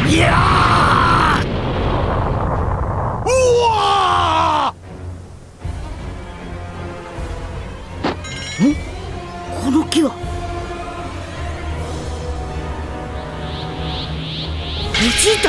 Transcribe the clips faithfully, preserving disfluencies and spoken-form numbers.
いやー、うわーんこの木はベジータ。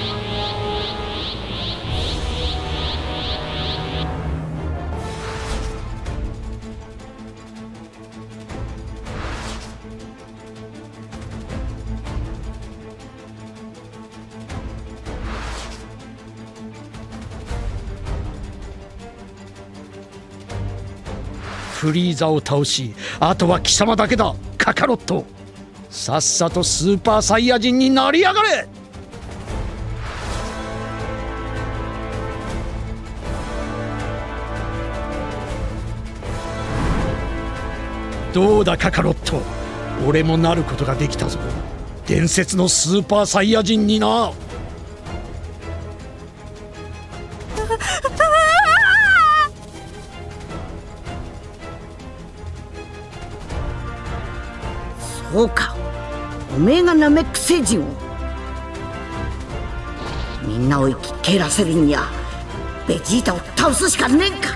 フリーザを倒し、あとは貴様だけだ。カカロット、さっさとスーパーサイヤ人になりやがれ。どうだカカロット、俺もなることができたぞ。伝説のスーパーサイヤ人にな。 そうか、おめえがナメック星人を。みんなを生き蹴らせるにはベジータを倒すしかねえんか。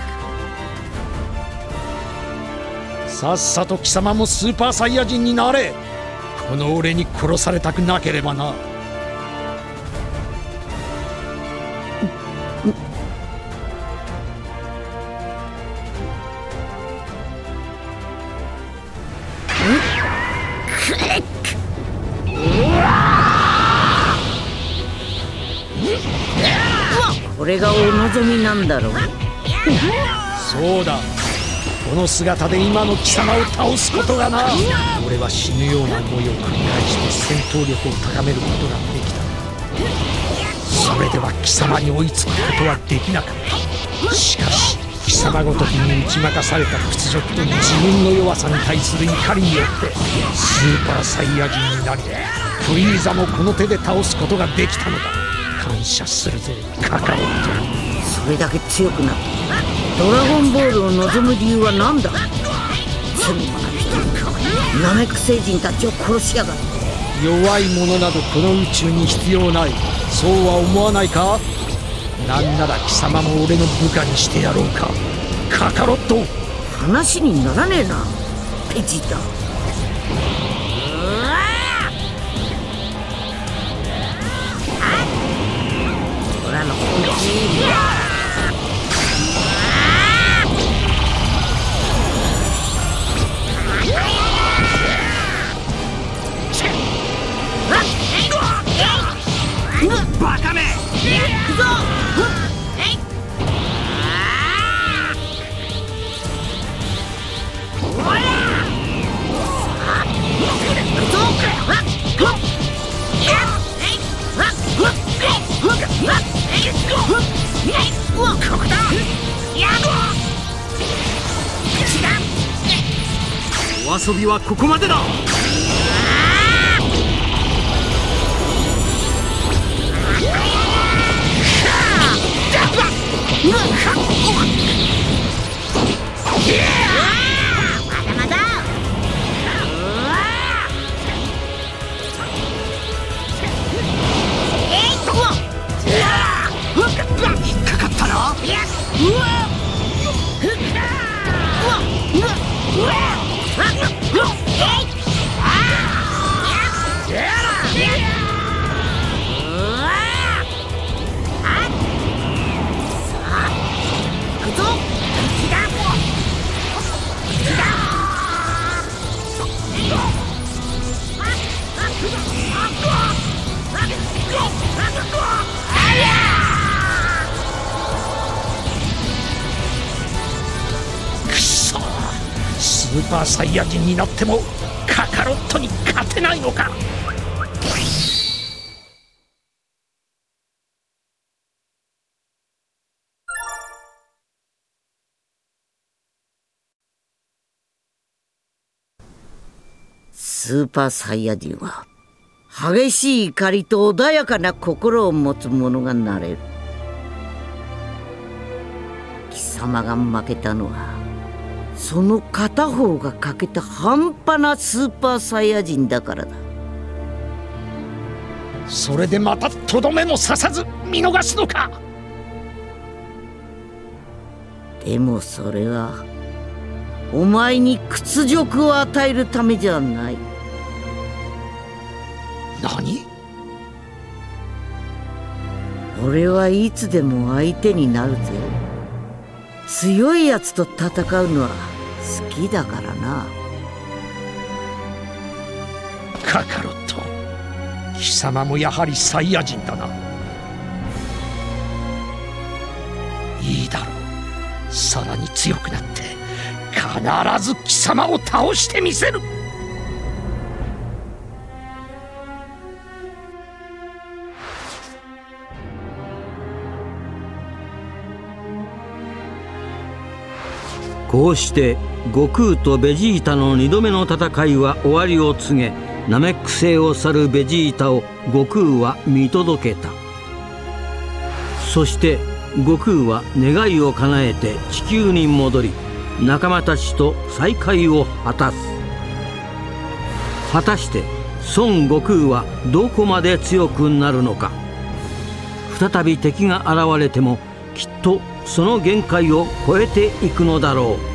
さっさと貴様もスーパーサイヤ人になれ。この俺に殺されたくなければな。 これがお望みなんだろう。 そうだ、この姿で今の貴様を倒すことがな。俺は死ぬような思いを繰り返して戦闘力を高めることができた。それでは貴様に追いつくことはできなかった。しかし貴様ごときに打ち負かされた屈辱と自分の弱さに対する怒りによってスーパーサイヤ人になり、フリーザもこの手で倒すことができたのだ。感謝するぜカカロット。 それだけ強くなってドラゴンボールを望む理由は何だ。罪もない人にナメック星人たちを殺しやがる。 弱い者などこの宇宙に必要ない。そうは思わないか。なんなら貴様も俺の部下にしてやろうかカカロット。 話にならねえなベジータ。俺の本気バカめ。 行くぞ。 お遊びはここまでだ。引っかかったな。スーパーサイヤ人になってもカカロットに勝てないのか。 スーパーサイヤ人は激しい怒りと穏やかな心を持つ者がなれる。貴様が負けたのはその片方が欠けた半端なスーパーサイヤ人だからだ。 それでまたとどめも刺さず見逃すのか。 でもそれはお前に屈辱を与えるためじゃない。 何？ 俺はいつでも相手になるぜ。強いやつと戦うのは好きだからな。 カカロット、貴様もやはりサイヤ人だな。いいだろう、さらに強くなって必ず貴様を倒してみせる。 こうして悟空とベジータのにどめの戦いは終わりを告げ、ナメック星を去るベジータを悟空は見届けた。そして悟空は願いを叶えて地球に戻り、仲間たちと再会を果たす。果たして孫悟空はどこまで強くなるのか。再び敵が現れてもきっとその限界を超えていくのだろう。